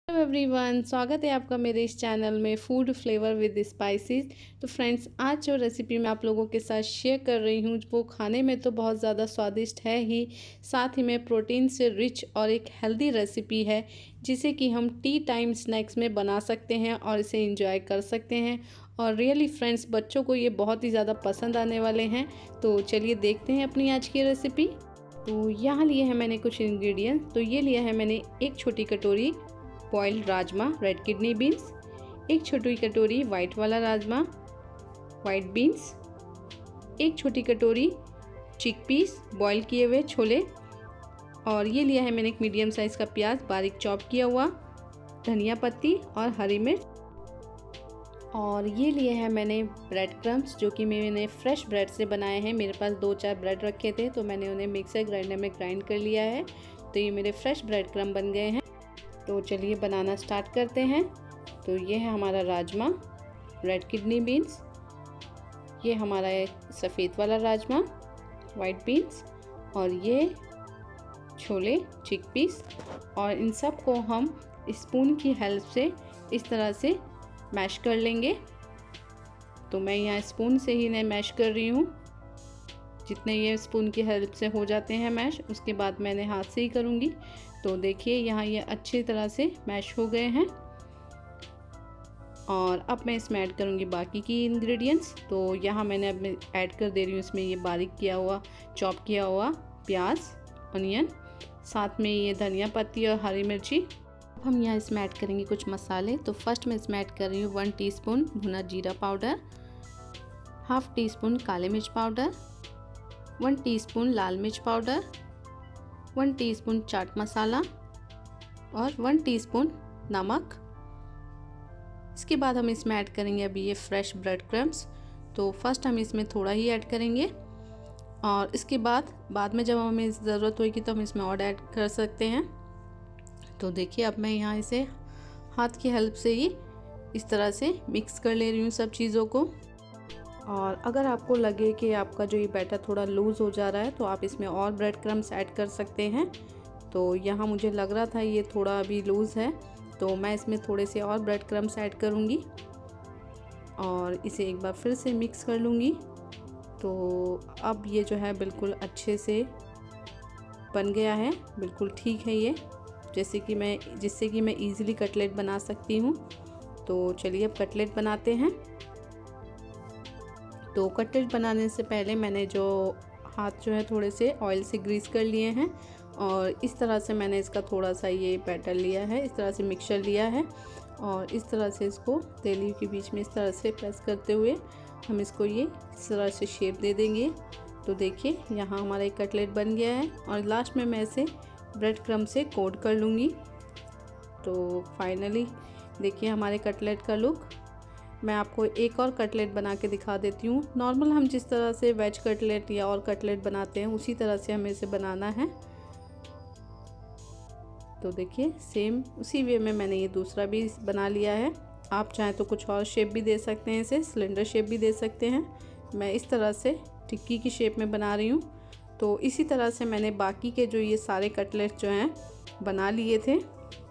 Hello everyone, स्वागत है आपका मेरे इस चैनल में फूड फ्लेवर विद स्पाइसेस। तो फ्रेंड्स, आज जो रेसिपी मैं आप लोगों के साथ शेयर कर रही हूँ वो खाने में तो बहुत ज़्यादा स्वादिष्ट है ही, साथ ही में प्रोटीन से रिच और एक हेल्दी रेसिपी है जिसे कि हम टी टाइम स्नैक्स में बना सकते हैं और इसे एंजॉय कर सकते हैं। और रियली फ्रेंड्स, बच्चों को ये बहुत ही ज़्यादा पसंद आने वाले हैं। तो चलिए देखते हैं अपनी आज की रेसिपी। तो यहाँ लिए हैं मैंने कुछ इंग्रेडिएंट्स। तो ये लिया है मैंने एक छोटी कटोरी boiled rajma red kidney beans, एक छोटी कटोरी वाइट वाला राजमा वाइट बीन्स, एक छोटी कटोरी चिकपीस बॉईल किए हुए छोले, और ये लिया है मैंने एक मीडियम साइज़ का प्याज बारीक चॉप किया हुआ, धनिया पत्ती और हरी मिर्च, और ये लिए हैं मैंने ब्रेड क्रम्स जो कि मैंने फ्रेश ब्रेड से बनाए हैं। मेरे पास 2-4 ब्रेड रखे थे तो मैंने उन्हें मिक्सर ग्राइंडर में ग्राइंड कर लिया है। तो ये मेरे फ्रेश ब्रेड क्रम्ब बन गए हैं। तो चलिए बनाना स्टार्ट करते हैं। तो ये है हमारा राजमा रेड किडनी बीन्स, ये हमारा सफ़ेद वाला राजमा वाइट बीन्स, और ये छोले चिकपीस, और इन सब को हम स्पून की हेल्प से इस तरह से मैश कर लेंगे। तो मैं यहाँ स्पून से ही इन्हें मैश कर रही हूँ। जितने ये स्पून की हेल्प से हो जाते हैं मैश, उसके बाद मैंने हाथ से ही करूँगी। तो देखिए यहाँ ये अच्छी तरह से मैश हो गए हैं। और अब मैं इसमें ऐड करूँगी बाकी की इंग्रेडिएंट्स। तो यहाँ मैंने अब ऐड कर दे रही हूँ इसमें ये बारीक किया हुआ चॉप किया हुआ प्याज अनियन, साथ में ये धनिया पत्ती और हरी मिर्ची। अब हम यहाँ इसमें ऐड करेंगे कुछ मसाले। तो फर्स्ट मैं इसमें ऐड कर रही हूँ 1 टीस्पून भुना जीरा पाउडर, हाफ टी स्पून काली मिर्च पाउडर, 1 टीस्पून लाल मिर्च पाउडर, 1 टीस्पून चाट मसाला और 1 टीस्पून नमक। इसके बाद हम इसमें ऐड करेंगे अभी ये फ्रेश ब्रेड क्रम्स। तो फर्स्ट हम इसमें थोड़ा ही ऐड करेंगे, और इसके बाद में जब हमें ज़रूरत होगी तो हम इसमें और ऐड कर सकते हैं। तो देखिए अब मैं यहाँ इसे हाथ की हेल्प से ही इस तरह से मिक्स कर ले रही हूँ सब चीज़ों को। और अगर आपको लगे कि आपका जो ये बैटर थोड़ा लूज़ हो जा रहा है तो आप इसमें और ब्रेड क्रम्स ऐड कर सकते हैं। तो यहाँ मुझे लग रहा था ये थोड़ा अभी लूज़ है, तो मैं इसमें थोड़े से और ब्रेड क्रम्स ऐड करूँगी और इसे एक बार फिर से मिक्स कर लूँगी। तो अब ये जो है बिल्कुल अच्छे से बन गया है, बिल्कुल ठीक है ये, जिससे कि मैं ईज़िली कटलेट बना सकती हूँ। तो चलिए अब कटलेट बनाते हैं। तो कटलेट बनाने से पहले मैंने जो हाथ जो है थोड़े से ऑयल से ग्रीस कर लिए हैं, और इस तरह से मैंने इसका थोड़ा सा ये बैटर लिया है, इस तरह से मिक्सचर लिया है, और इस तरह से इसको तेली के बीच में इस तरह से प्रेस करते हुए हम इसको ये इस तरह से शेप दे देंगे। तो देखिए यहाँ हमारा एक कटलेट बन गया है, और लास्ट में मैं इसे ब्रेड क्रम्ब से कोट कर लूँगी। तो फाइनली देखिए हमारे कटलेट का लुक। मैं आपको एक और कटलेट बना के दिखा देती हूँ। नॉर्मल हम जिस तरह से वेज कटलेट या और कटलेट बनाते हैं उसी तरह से हमें इसे बनाना है। तो देखिए सेम उसी वे में मैंने ये दूसरा भी बना लिया है। आप चाहें तो कुछ और शेप भी दे सकते हैं, इसे सिलेंडर शेप भी दे सकते हैं। मैं इस तरह से टिक्की की शेप में बना रही हूँ। तो इसी तरह से मैंने बाकी के जो ये सारे कटलेट जो हैं बना लिए थे,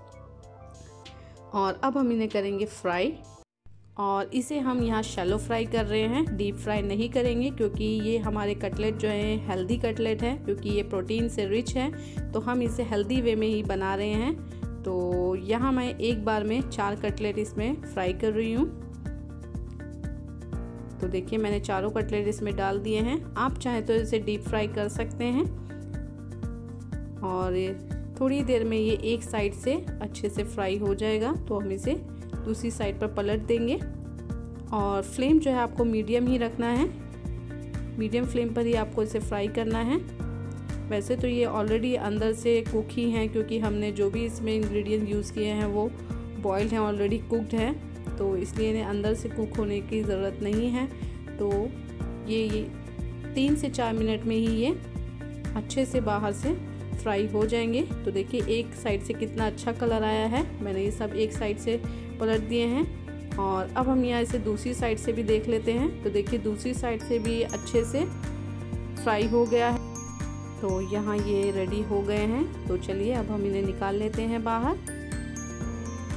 और अब हम इन्हें करेंगे फ्राई। और इसे हम यहाँ शैलो फ्राई कर रहे हैं, डीप फ्राई नहीं करेंगे, क्योंकि ये हमारे कटलेट जो है हेल्दी कटलेट है, क्योंकि ये प्रोटीन से रिच है। तो हम इसे हेल्दी वे में ही बना रहे हैं। तो यहाँ मैं एक बार में 4 कटलेट इसमें फ्राई कर रही हूँ। तो देखिए मैंने चारों कटलेट इसमें डाल दिए हैं। आप चाहें तो इसे डीप फ्राई कर सकते हैं, और थोड़ी देर में ये एक साइड से अच्छे से फ्राई हो जाएगा। तो हम इसे दूसरी साइड पर पलट देंगे, और फ्लेम जो है आपको मीडियम ही रखना है, मीडियम फ्लेम पर ही आपको इसे फ्राई करना है। वैसे तो ये ऑलरेडी अंदर से कुक ही हैं, क्योंकि हमने जो भी इसमें इंग्रेडिएंट यूज़ किए हैं वो बॉइल्ड हैं, ऑलरेडी कुकड हैं, तो इसलिए इन्हें अंदर से कुक होने की ज़रूरत नहीं है। तो ये 3 से 4 मिनट में ही ये अच्छे से बाहर से फ्राई हो जाएंगे। तो देखिए एक साइड से कितना अच्छा कलर आया है। मैंने ये सब एक साइड से पलट दिए हैं, और अब हम यहाँ इसे दूसरी साइड से भी देख लेते हैं। तो देखिए दूसरी साइड से भी अच्छे से फ्राई हो गया है। तो यहाँ ये रेडी हो गए हैं। तो चलिए अब हम इन्हें निकाल लेते हैं बाहर।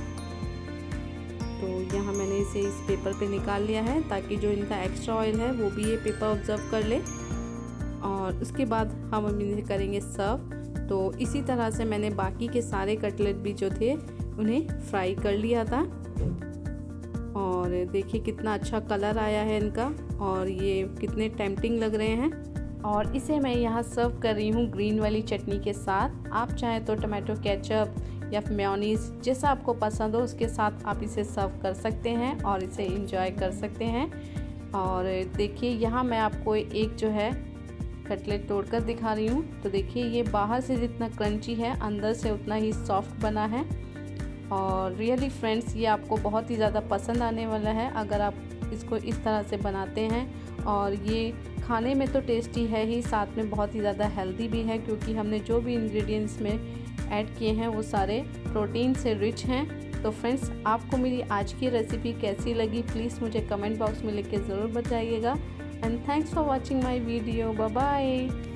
इसे इस पेपर पे निकाल लिया है ताकि जो इनका एक्स्ट्रा ऑयल है वो भी ये पेपर ऑब्जर्व कर ले। और उसके बाद हम इन्हें करेंगे सर्व। तो इसी तरह से मैंने बाकी के सारे कटलेट भी जो थे उन्हें फ्राई कर लिया था। और देखिए कितना अच्छा कलर आया है इनका और ये कितने टेम्पटिंग लग रहे हैं। और इसे मैं यहाँ सर्व कर रही हूँ ग्रीन वाली चटनी के साथ। आप चाहें तो टमाटो केचप या मेयोनीज जैसा आपको पसंद हो उसके साथ आप इसे सर्व कर सकते हैं और इसे एंजॉय कर सकते हैं। और देखिए यहाँ मैं आपको एक जो है कटलेट तोड़कर दिखा रही हूँ। तो देखिए ये बाहर से जितना क्रंची है अंदर से उतना ही सॉफ्ट बना है। और रियली फ्रेंड्स ये आपको बहुत ही ज़्यादा पसंद आने वाला है अगर आप इसको इस तरह से बनाते हैं। और ये खाने में तो टेस्टी है ही, साथ में बहुत ही ज़्यादा हेल्दी भी है क्योंकि हमने जो भी इंग्रेडिएंट्स में ऐड किए हैं वो सारे प्रोटीन से रिच हैं। तो फ्रेंड्स आपको मेरी आज की रेसिपी कैसी लगी प्लीज़ मुझे कमेंट बॉक्स में लिख के ज़रूर बताइएगा। And thanks for watching my video. Bye bye.